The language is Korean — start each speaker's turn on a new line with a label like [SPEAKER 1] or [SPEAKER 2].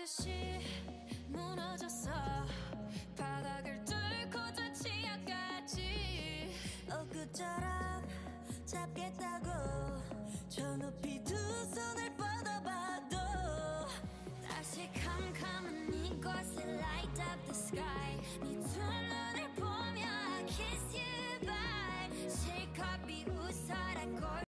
[SPEAKER 1] 듯이 무너졌어. 바닥을 뚫고 저 치아까지.
[SPEAKER 2] 엊그처럼 잡겠다고 저 높이 두 손을 뻗어봐도
[SPEAKER 1] 다시 캄캄한 이곳에 light up the sky.